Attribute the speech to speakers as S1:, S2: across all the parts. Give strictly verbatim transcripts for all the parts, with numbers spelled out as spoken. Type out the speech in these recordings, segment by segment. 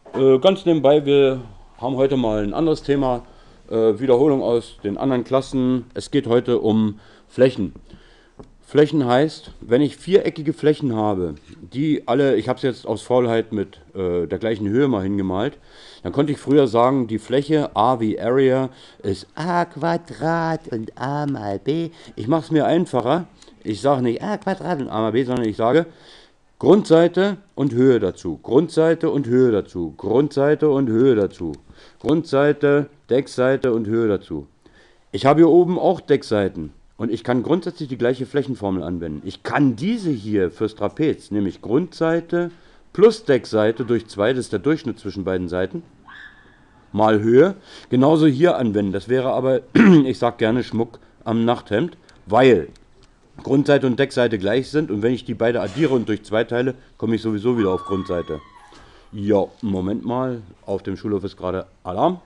S1: Äh, ganz nebenbei, wir haben heute mal ein anderes Thema, äh, Wiederholung aus den anderen Klassen. Es geht heute um Flächen. Flächen heißt, wenn ich viereckige Flächen habe, die alle, ich habe es jetzt aus Faulheit mit äh, der gleichen Höhe mal hingemalt, dann konnte ich früher sagen, die Fläche A wie Area ist a Quadrat und a mal b. Ich mache es mir einfacher. Ich sage nicht a Quadrat und a mal b, sondern ich sage Grundseite und Höhe dazu, Grundseite und Höhe dazu, Grundseite und Höhe dazu, Grundseite, Deckseite und Höhe dazu. Ich habe hier oben auch Deckseiten und ich kann grundsätzlich die gleiche Flächenformel anwenden. Ich kann diese hier fürs Trapez, nämlich Grundseite plus Deckseite durch zwei, das ist der Durchschnitt zwischen beiden Seiten, mal Höhe, genauso hier anwenden. Das wäre aber, ich sage gerne Schmuck am Nachthemd, weil Grundseite und Deckseite gleich sind und wenn ich die beide addiere und durch zwei teile, komme ich sowieso wieder auf Grundseite. Ja, Moment mal, auf dem Schulhof ist gerade Alarm.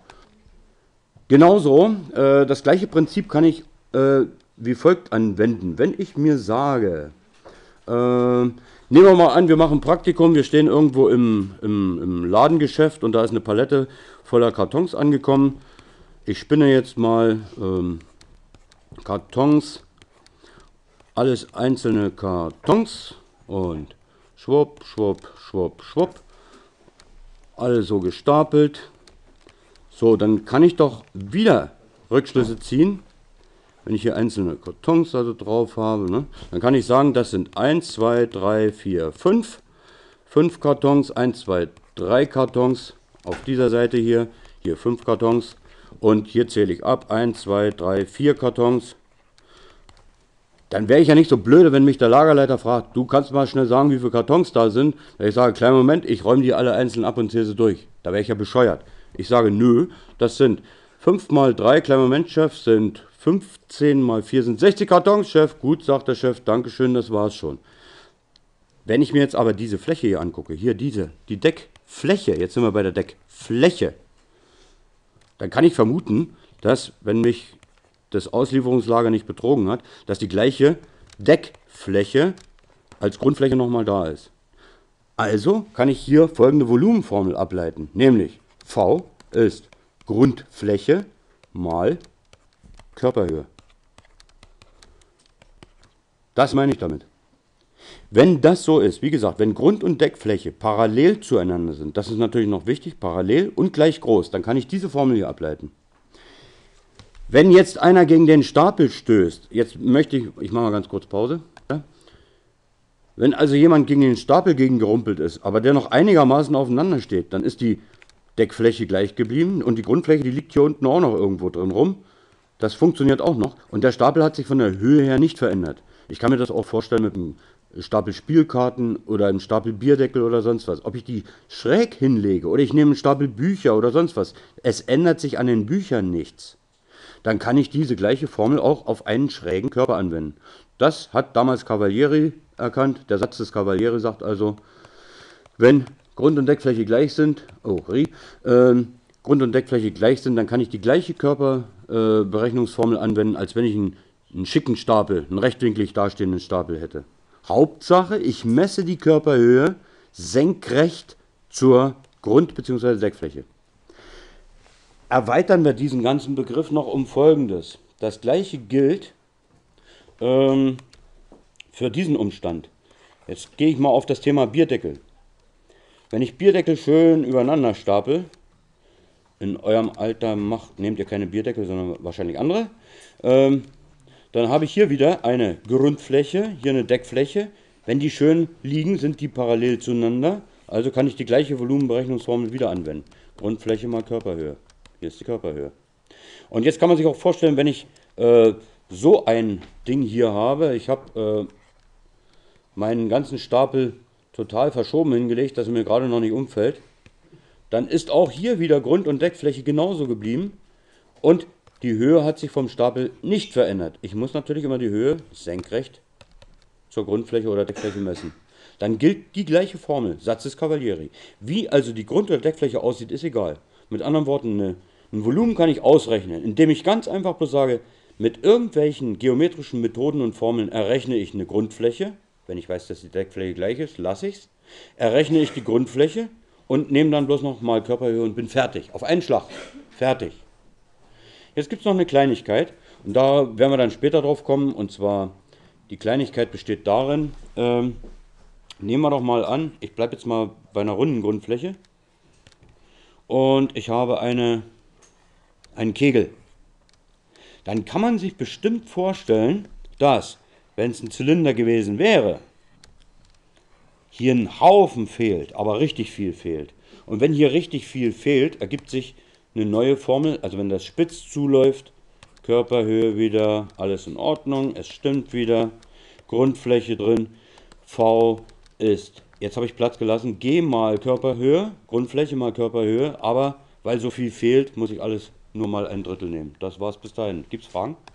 S1: Genauso, äh, das gleiche Prinzip kann ich äh, wie folgt anwenden. Wenn ich mir sage, äh, nehmen wir mal an, wir machen ein Praktikum, wir stehen irgendwo im, im, im Ladengeschäft und da ist eine Palette voller Kartons angekommen. Ich spinne jetzt mal ähm, Kartons, alles einzelne Kartons und schwupp, schwupp, schwupp, schwupp. Alle so gestapelt. So, dann kann ich doch wieder Rückschlüsse ziehen. Wenn ich hier einzelne Kartons also drauf habe, ne, dann kann ich sagen, das sind eins, zwei, drei, vier, fünf. fünf Kartons, eins, zwei, drei Kartons. Auf dieser Seite hier, hier fünf Kartons. Und hier zähle ich ab, eins, zwei, drei, vier Kartons. Dann wäre ich ja nicht so blöde, wenn mich der Lagerleiter fragt, du kannst mal schnell sagen, wie viele Kartons da sind. Da ich sage, kleinen Moment, ich räume die alle einzeln ab und zähle sie durch. Da wäre ich ja bescheuert. Ich sage, nö, das sind fünf mal drei, kleinen Moment, Chef, sind fünfzehn mal vier sind sechzig Kartons, Chef. Gut, sagt der Chef, Dankeschön, das war's schon. Wenn ich mir jetzt aber diese Fläche hier angucke, hier diese, die Deckfläche, jetzt sind wir bei der Deckfläche, dann kann ich vermuten, dass, wenn mich das Auslieferungslager nicht betrogen hat, dass die gleiche Deckfläche als Grundfläche nochmal da ist. Also kann ich hier folgende Volumenformel ableiten, nämlich V ist Grundfläche mal Körperhöhe. Das meine ich damit. Wenn das so ist, wie gesagt, wenn Grund- und Deckfläche parallel zueinander sind, das ist natürlich noch wichtig, parallel und gleich groß, dann kann ich diese Formel hier ableiten. Wenn jetzt einer gegen den Stapel stößt, jetzt möchte ich, ich mache mal ganz kurz Pause. Ja? Wenn also jemand gegen den Stapel gegengerumpelt ist, aber der noch einigermaßen aufeinander steht, dann ist die Deckfläche gleich geblieben und die Grundfläche, die liegt hier unten auch noch irgendwo drin rum. Das funktioniert auch noch und der Stapel hat sich von der Höhe her nicht verändert. Ich kann mir das auch vorstellen mit einem Stapel Spielkarten oder einem Stapel Bierdeckel oder sonst was. Ob ich die schräg hinlege oder ich nehme einen Stapel Bücher oder sonst was, es ändert sich an den Büchern nichts. Dann kann ich diese gleiche Formel auch auf einen schrägen Körper anwenden. Das hat damals Cavalieri erkannt. Der Satz des Cavalieri sagt also, wenn Grund- und Deckfläche gleich sind, oh, äh, Grund- und Deckfläche gleich sind, dann kann ich die gleiche Körperberechnungsformel äh, anwenden, als wenn ich einen, einen schicken Stapel, einen rechtwinklig dastehenden Stapel hätte. Hauptsache, ich messe die Körperhöhe senkrecht zur Grund- bzw. Deckfläche. Erweitern wir diesen ganzen Begriff noch um Folgendes. Das gleiche gilt ähm, für diesen Umstand. Jetzt gehe ich mal auf das Thema Bierdeckel. Wenn ich Bierdeckel schön übereinander stapel, in eurem Alter macht, nehmt ihr keine Bierdeckel, sondern wahrscheinlich andere, ähm, dann habe ich hier wieder eine Grundfläche, hier eine Deckfläche. Wenn die schön liegen, sind die parallel zueinander. Also kann ich die gleiche Volumenberechnungsformel wieder anwenden. Grundfläche mal Körperhöhe. Hier ist die Körperhöhe. Und jetzt kann man sich auch vorstellen, wenn ich äh, so ein Ding hier habe, ich habe äh, meinen ganzen Stapel total verschoben hingelegt, dass er mir gerade noch nicht umfällt, dann ist auch hier wieder Grund- und Deckfläche genauso geblieben und die Höhe hat sich vom Stapel nicht verändert. Ich muss natürlich immer die Höhe senkrecht zur Grundfläche oder Deckfläche messen. Dann gilt die gleiche Formel, Satz des Cavalieri. Wie also die Grund- oder Deckfläche aussieht, ist egal. Mit anderen Worten, eine Ein Volumen kann ich ausrechnen, indem ich ganz einfach bloß sage, mit irgendwelchen geometrischen Methoden und Formeln errechne ich eine Grundfläche. Wenn ich weiß, dass die Deckfläche gleich ist, lasse ich es. Errechne ich die Grundfläche und nehme dann bloß noch mal Körperhöhe und bin fertig. Auf einen Schlag. Fertig. Jetzt gibt es noch eine Kleinigkeit und da werden wir dann später drauf kommen, und zwar die Kleinigkeit besteht darin, ähm, nehmen wir doch mal an, ich bleibe jetzt mal bei einer runden Grundfläche und ich habe eine, einen Kegel. Dann kann man sich bestimmt vorstellen, dass, wenn es ein Zylinder gewesen wäre, hier ein Haufen fehlt, aber richtig viel fehlt. Und wenn hier richtig viel fehlt, ergibt sich eine neue Formel, also wenn das spitz zuläuft, Körperhöhe wieder, alles in Ordnung, es stimmt wieder, Grundfläche drin, V ist, jetzt habe ich Platz gelassen, G mal Körperhöhe, Grundfläche mal Körperhöhe, aber weil so viel fehlt, muss ich alles nur mal ein Drittel nehmen. Das war's bis dahin. Gibt's Fragen?